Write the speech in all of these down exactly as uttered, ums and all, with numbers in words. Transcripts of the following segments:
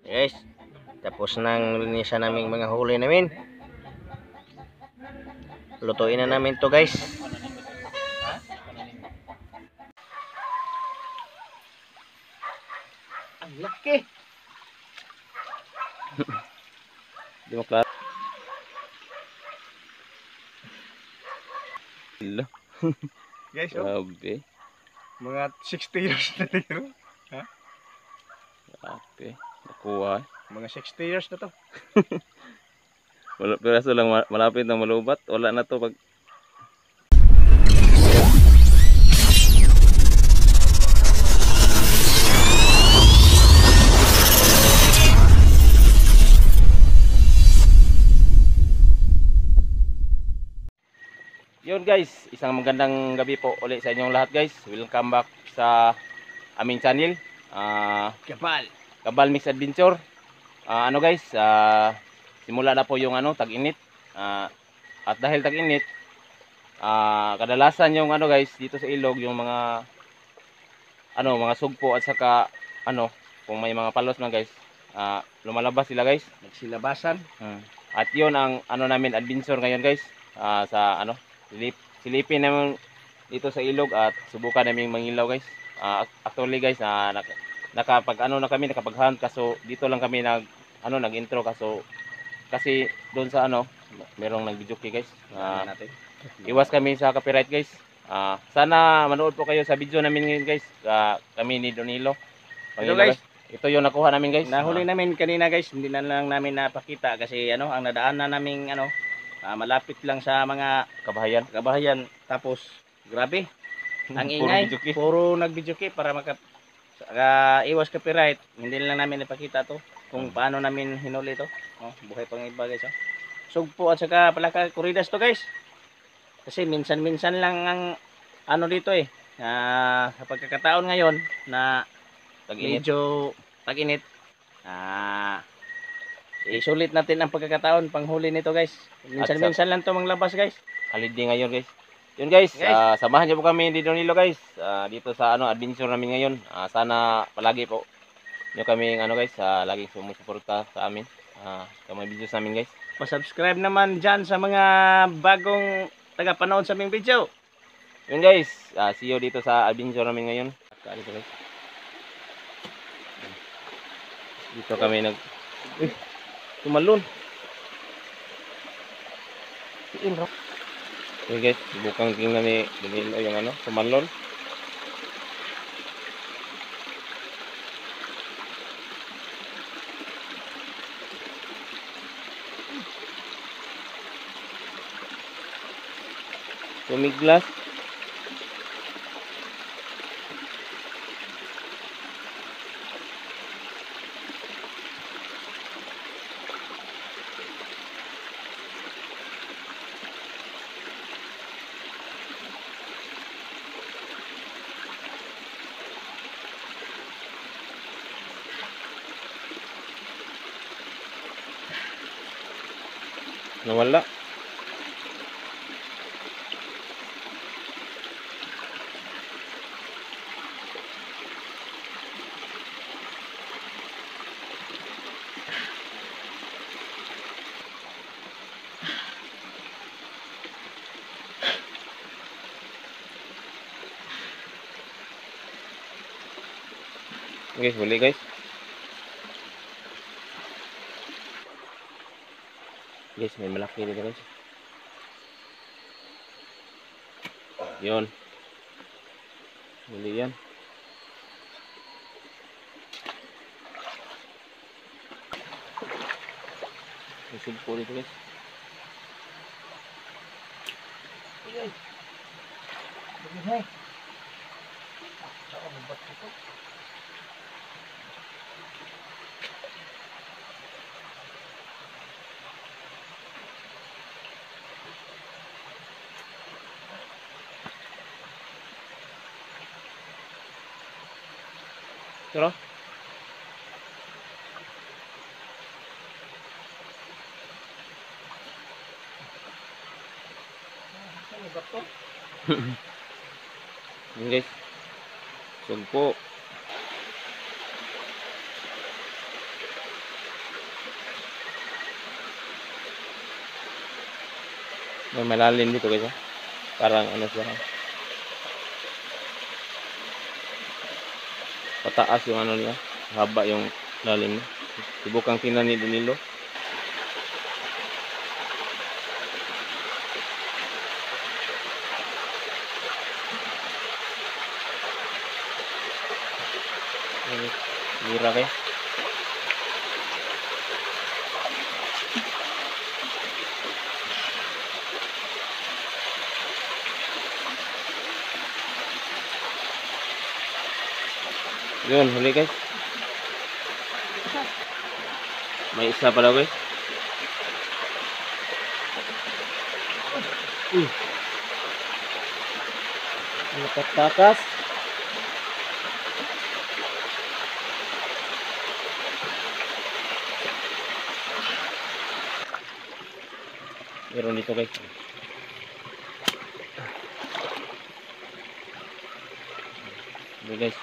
Guys, tapos nang linisan naming mga huli namin. Lutuin na namin to guys. Ang laki. Di mo klaro. Hello. Guys, oh, Grabe. mga sixty years na tiro. Grabe. Nakuha. Mga sixty years na to. Wala, pero lang ma- malapit na malubat. Wala na to pag yun guys, isang magandang gabi po ulit sa inyong lahat guys. Welcome back sa aming channel. Ah, Kapal. Kabal Mix Adventure. Ah, ano guys, ah, simula na po yung ano, tag-init. Ah, at dahil tag-init, ah, kadalasan yung ano guys, dito sa ilog yung mga ano, mga sugpo at saka ano, kung may mga palos na guys, ah, lumalabas sila guys. Nagsilabasan. Hmm. At yun ang ano namin adventure ngayon guys, ah, sa ano, silip, silipin namin dito sa ilog at subukan namin mangilaw guys. Ah, actually guys, ah, nak nakapag ano na kami, nakapag-hunt kaso dito lang kami nag ano, nag-intro kaso kasi doon sa ano, merong nag-videoke guys. Ah, natin. iwas kami sa copyright guys. Ah, sana manood po kayo sa video namin ngayon guys. Ah, kami ni Donilo. Ito Pangilo, guys, ito yung nakuha namin guys. nahuli Ah, namin kanina guys, hindi na lang namin napakita kasi ano, ang nadaan na naming ano, ah, malapit lang sa mga kabahayan. kabahayan. Tapos grabe, ang Puro ingay, videoke. puro nag-videoke para maka uh, iwas copyright. Hindi lang namin ipakita to kung Hmm. paano namin hinuli to. Oh, buhay pang iba guys. Oh. Sugpo at saka palaka kuridas to guys. Kasi minsan-minsan lang ang ano dito eh. Ah, sa pagkakataon ngayon na Tag-init. medyo tag-init. Ah, isulit natin ang pagkakataon panghuli nito guys. Minsan-minsan lang to manglabas guys. Holiday ngayon guys. Yun guys, Guys. ah, samahan niyo po kami ni Donilo guys. Ah, dito sa ano adventure namin ngayon. Ah, sana palagi po niyo kami ano guys, ah, laging sumusuporta sa amin. Ah, sa mga videos namin guys. Pa-subscribe naman dyan sa mga bagong taga-panood sa aming video. Yun guys, ah, see you dito sa adventure namin ngayon. Dito guys. Dito kami nag eh, tumalon. Tiin raw. Okay guys, bukang tingnan ni Donilo yung ano, tumalon. Tumiglas. Nawala. Guys, huli guys. Guys, may malaki dito guys. Yun. Huli yan. Isip po dito guys. Ayun. Ayun. Saan ang ba't ito? Tara. Saan ang ba't ito? Yun guys. Sugpo. May malalim dito guys. Oh. Parang ano siya. Pataas yung ano niya. Haba yung lalim niya. Subukang tingnan ni Danilo. Mura guys. Yun, huli guys. May isa pala guys. Uh. Takas. Meron dito guys. Huli guys.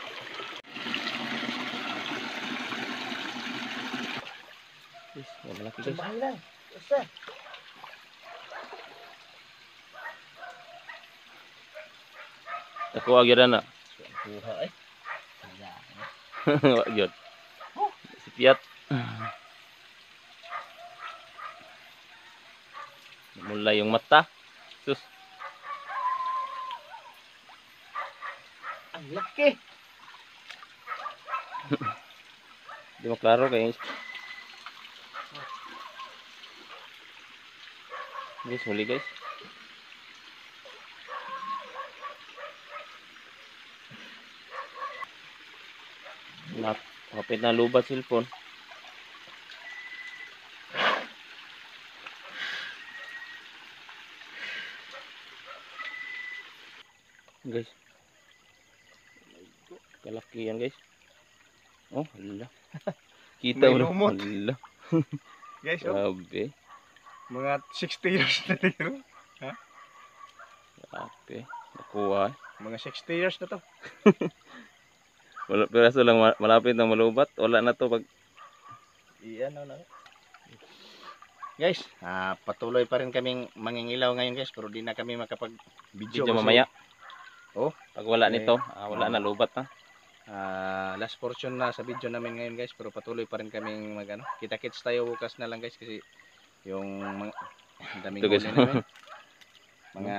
Guys, malaki guys. Sabay lang. Basta. Ako agad na. Kuha eh. Wag yun. Si Piat. Mula yung mata. Sus. Ang laki. Di mo klaro kayo. Guys, huli guys. Nap, kapit na lubat cellphone. Guys. Kalaki yan guys. Oh, hala. Kita May mo. lumot. Hala. Guys, oh, Grabe. mga sixty years na dito. Grabe. Nakuha. Mga sixty years na to. Wala, pero lang ma- malapit na malubat. Wala na to pag Iyan na na. Guys, ah, patuloy pa rin kaming mangingilaw ngayon guys, pero di na kami makapag-video video kasi, mamaya. Oh, Pag wala eh, nito, ah, wala na lubat na. ah, last portion na sa video namin ngayon guys, pero patuloy pa rin kaming mag ano. Kita-kits tayo bukas na lang guys kasi yung mga daming Ito, guys. huli namin. Mga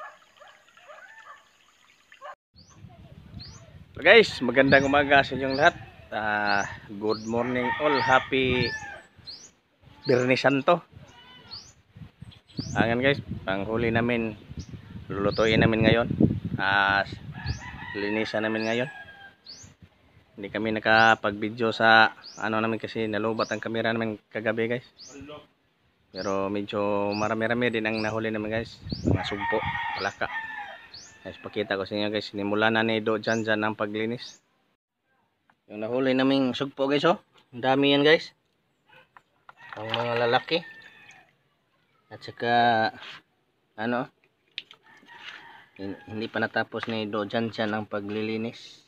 So guys, magandang umaga sa inyong lahat. Ah, good morning all. Happy Birni Santo. Ayan guys, panghuli namin, lulutuin namin ngayon. Ah, linisan namin ngayon. Hindi kami nakapag-video sa ano namin kasi nalubat ang camera namin kagabi guys. Pero medyo marami-rami din ang nahuli namin guys. Mga sugpo, palaka. Guys, pakita ko sa inyo guys, sinimula na ni Do dyan dyan ang paglinis. Yung nahuli naming sugpo guys, oh. Ang dami yan guys. Ang mga lalaki. At saka, ano, hindi pa natapos ni Do dyan dyan ang paglilinis.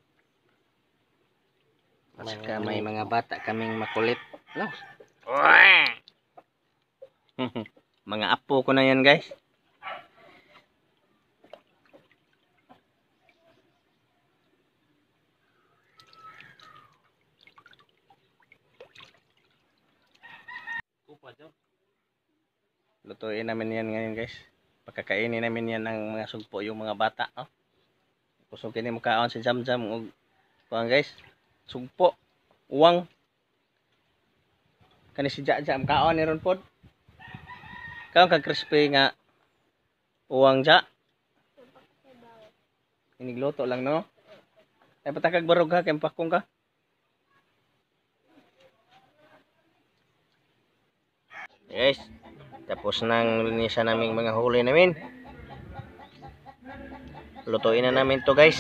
At saka may mga bata kaming makulit. No? Mga apo ko na yan guys. Lutuin namin yan ngayon guys. Pagkakainin namin yan ng mga sugpo yung mga bata. Oh. Kusugin yung makaon sa jam-jam. O, kuhan guys. Sugpo. Uwang. Kani si Jaja. Makaon ni ron pod. Kaon kag crispy nga. Uwang ja. Inigluto lang no. Ay patakag barog ha. Kaya pakong ka. Guys. Tapos nang linisan naming mga huli namin. Lutuin na namin to guys.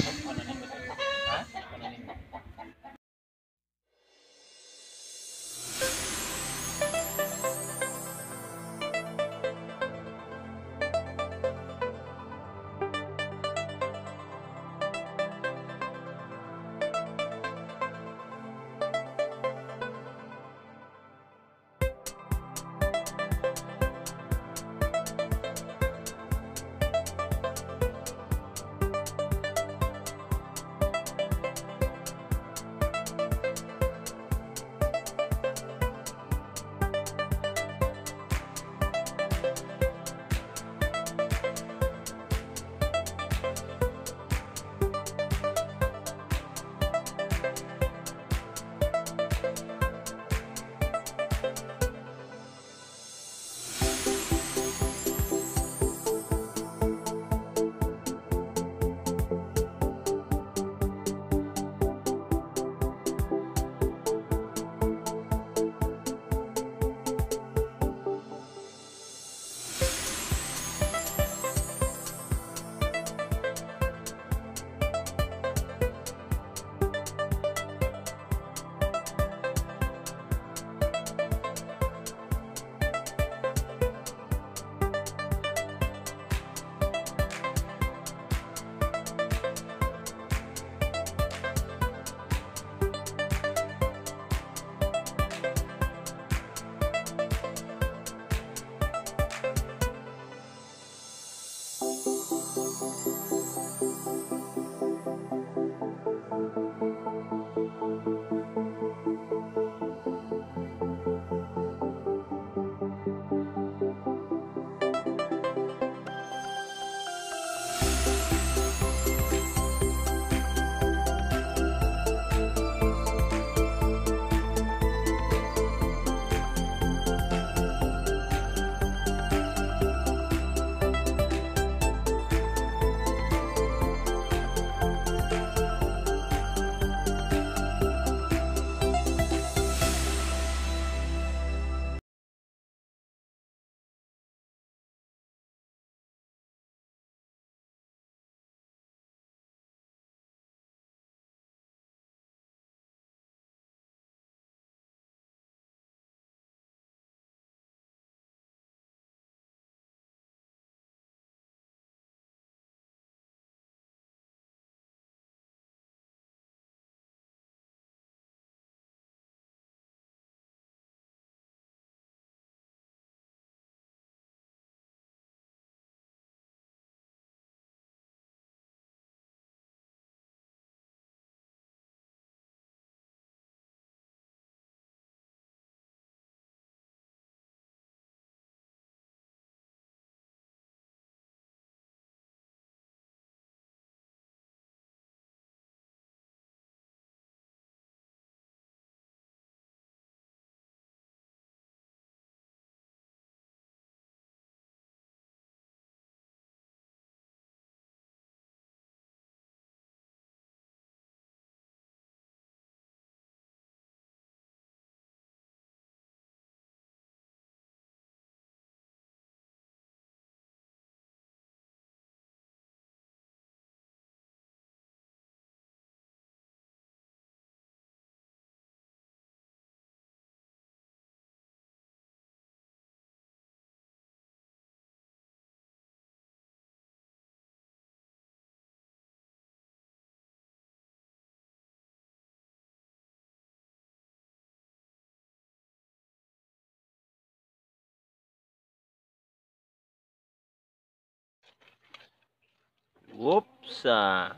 Whoops. Ah.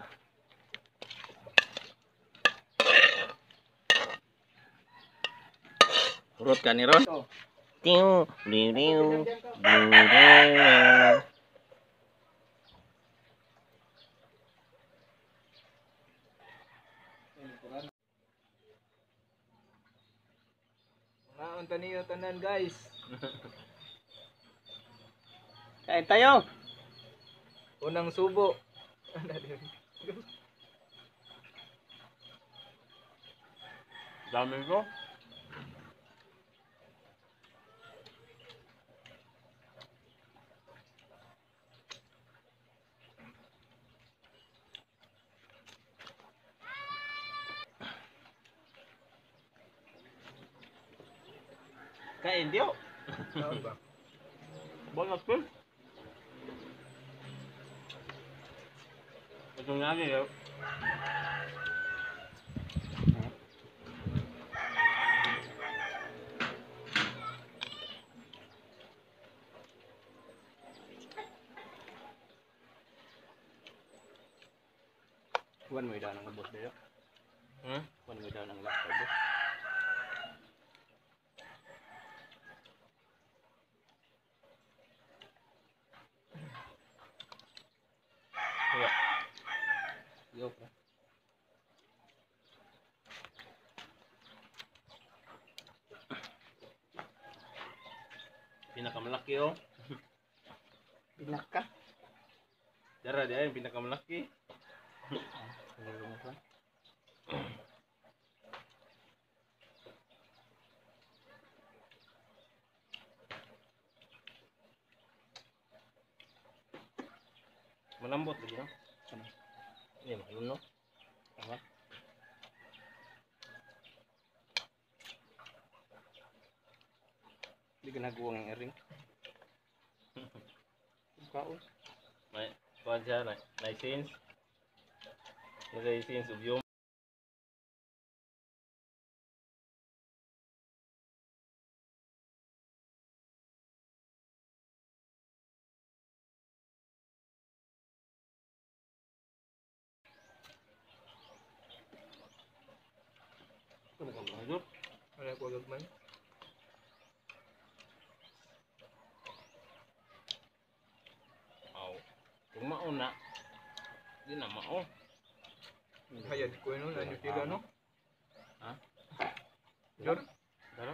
Urot ka ni Ron. Tiu, diu, diu, diu, diu. Naon taniyo tanan guys. Kain tayo. Unang subo. Dami ko. Kain tayo. Naon ba? Bonus ko. Ito nga niyo. Kuan mo daw ng ubos dayo. Hmm? Kuan mo daw ng laptop ubos. Kuya. Yo pa. Pinakamalaki oh. Pinaka. Dara dia yung pinakamalaki. Malambot lagi no. Ini mah yun no. Tama. Di ginagawa ng ring. Kaon. May kuan siya na. May sense. May sense of humor. Ano ka ba? Wala ko gagman. Aw. Kung mauna, di na mao. Hayad ko no na sila no. Ha? Jor, Dara.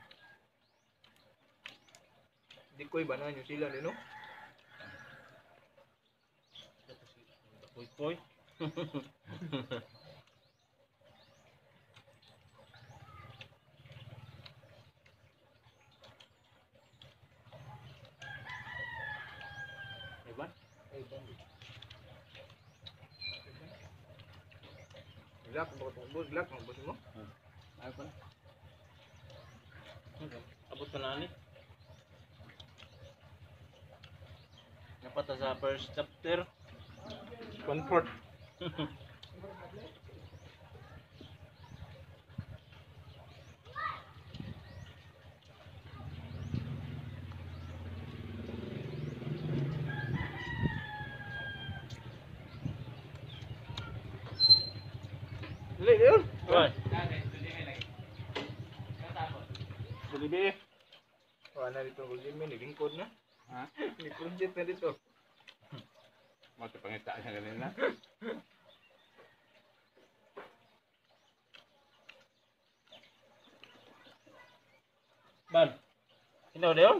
di koy ba na sila ni no. Koy koy. Diba? Glak mo ko bus, glak mo bus mo. Ay pa. Abot ka na ni. Napata sa first chapter. One fourth. Dili yun. Hoy. Dili. Wala na dito kung Jimmy, nilingkod na. Ha? Ni-project na dito. Mati pangita siya kanina. Ban. Sino dia?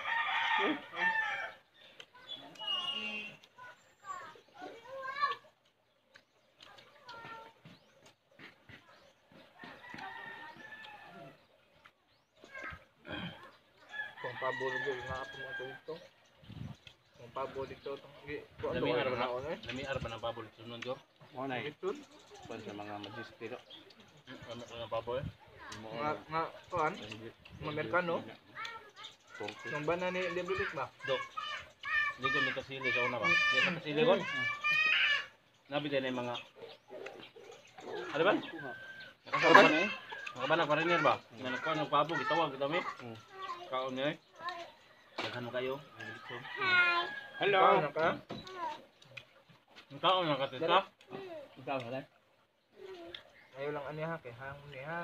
Kung pabulog nga ako mga dito. Kung pabulog dito. Kung ano Lami ano arba na. na eh. Lami arba na pabol sunod ko. Mo na Ito. kuan sa mga magistero. Lami na pabol. Nga, nga, kuan, mga Amerikano, yung bana ni Librilik ba? Dok. Hindi ko may kasili sa una ba? Hindi sa kasili ko. Nabi din yung mga... Ano ba? Nakasama ba na eh? Nakabana pa rin ba? Nga nagkuha ng pabo, gitawag, gitawag. Kaon niya eh. Daghan mo kayo. Hello. Ano ka? Ikaw ang nakatita? Ikaw wala. Ayaw lang ani ha kay hang ni ha.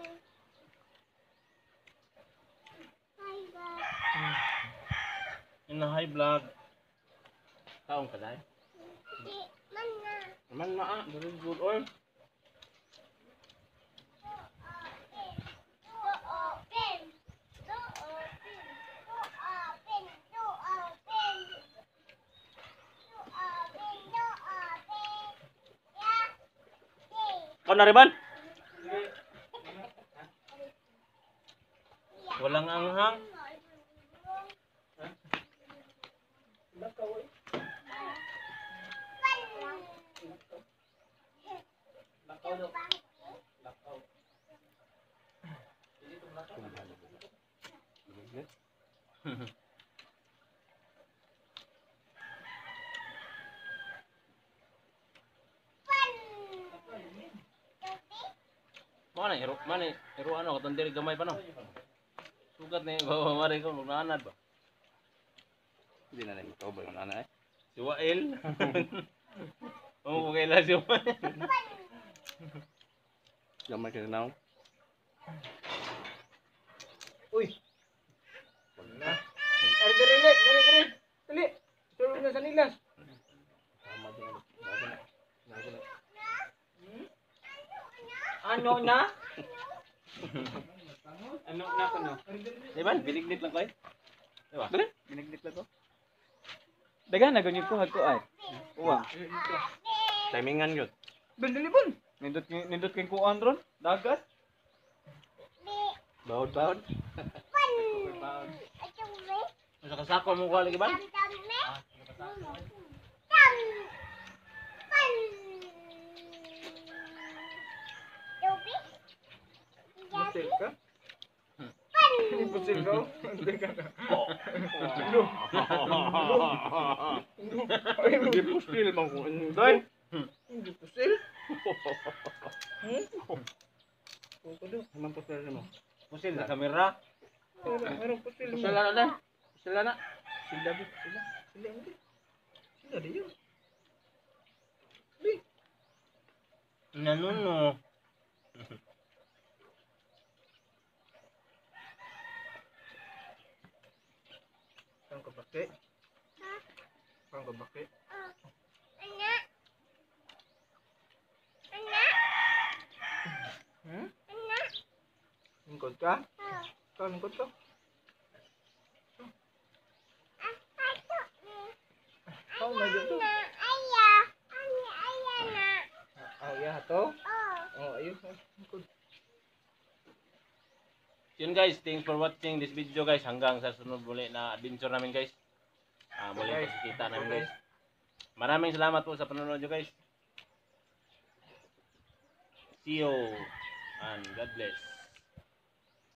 In the high blood. Kaon ka dai? Man na ah, very good oil. Kau na riban? Walang anghang. Mana hero, mana hero ano, katong diri gamay pa no. Sugat ni bawa mari ko nanad ba. Hindi na lang ito ba yung nanay? Si Wael. Oh, okay lang si Wael. Gamay ka na. Uy. Na. Ari diri diri diri diri. Dili. Tulog na sa nilas. Ano na? Ano na ko no? Di ba? Binignit lang ko eh. Di ba? Dali. Binignit lang ko. Dagan na ganyan ko hagko ay. Uwa. Timingan yun. Bendili bon. Nindot nindot kay kuan ron. Dagat. Bawod bawod. Sa kasako mo ko lagi ba? Pusil ka? Hindi pusil ka? Hindi ka na. Hindi pusil man ko. Doy. Hindi pusil? Hmm? Kuko do. Naman pusil mo. Pusil sa kamera. Meron meron pusil mo. Pusil na na. Pusil na. Sila bi sila. Sila hindi. Sila di yun. Nanuno. Saan ka baki? Saan ka baki? Hmm? Lingkod ka? Ikaw lingkod ka? Ikaw na dito. Ah, iya to? Oh, ayun. Lingkod. Yun guys, thanks for watching this video guys. Hanggang sa sunod muli na adventure namin guys. Ah, muli Guys, pagkikita namin okay. guys. Maraming salamat po sa panonood nyo guys. See you and God bless.